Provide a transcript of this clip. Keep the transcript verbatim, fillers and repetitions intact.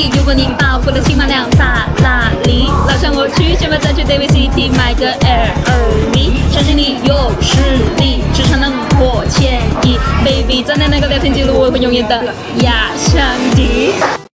里，如果你暴富了，起码两法拉利，拉上我去，先把再去 David City 买个 Air 二 V， 相信你有实力，至少能破千亿。Baby， 站在那个聊天记录，我会永远的压箱底。